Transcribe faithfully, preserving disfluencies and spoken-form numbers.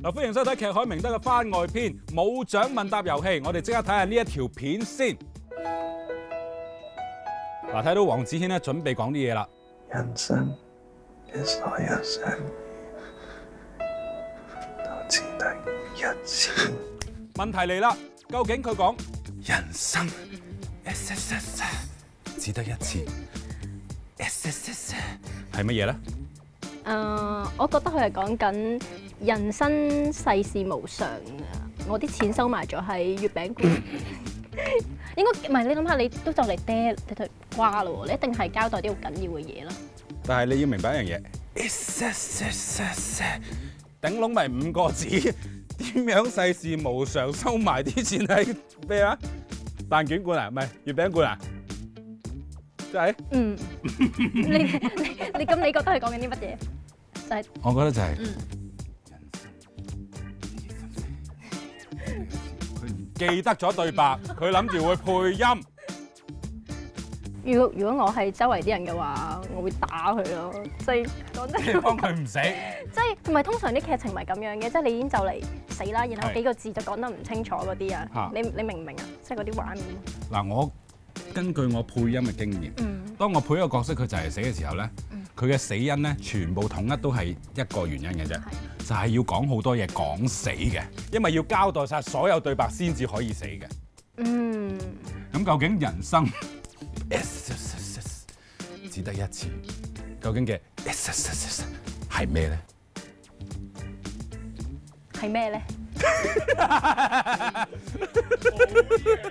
嗱，歡迎收睇《劇海明德》嘅番外篇冇獎問答遊戲。我哋即刻睇下呢一條片先。嗱，睇到黃子軒咧準備講啲嘢啦。 人生嘅所有相都只得一次。 問題嚟啦，究竟佢講人生 S S S 只得一次 S S S 係乜嘢咧？ 誒、uh, 我覺得佢係講緊人生世事無常啊！我啲錢收埋咗喺月餅館，應該唔係，你諗下，你都就嚟爹你對瓜咯喎，你一定係交代啲好緊要嘅嘢啦。 但係你要明白一樣嘢 ，S S S S 頂籠咪五個字，點樣世事無常收埋啲錢喺咩啊？蛋卷館啊，唔係月餅館啊？真係？嗯， 你你你咁，你覺得佢講緊啲乜嘢？就係、是、 我覺得就係、是，嗯、佢唔記得咗對白，佢諗住會配音。 如果如果我係周圍啲人嘅話，我會打佢咯。即係講真， 你幫佢唔死。 即係唔係通常啲劇情唔係咁樣嘅，即係你已經就嚟死啦，然後幾個字就講得唔清楚嗰啲啊。你你明唔明啊？即係嗰啲畫面。嗱，我根據我配音嘅經驗，嗯、當我配一個角色佢就嚟死嘅時候咧，佢嘅、嗯、死因咧全部統一都係一個原因嘅啫，就係要講好多嘢講死嘅，因為要交代晒所有對白先至可以死嘅。嗯。咁究竟人生 S S S S 只得一次，究竟嘅 S S S S 係咩咧？係咩咧？